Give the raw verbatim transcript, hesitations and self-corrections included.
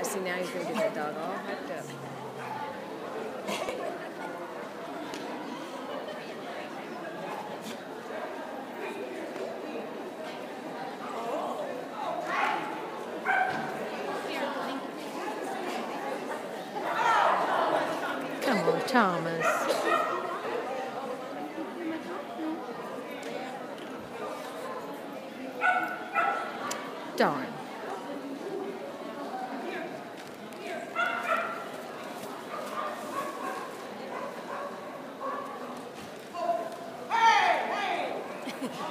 Yeah, see, now he's going to get that dog all hyped up. Come on, Thomas. Darn. Hey, hey.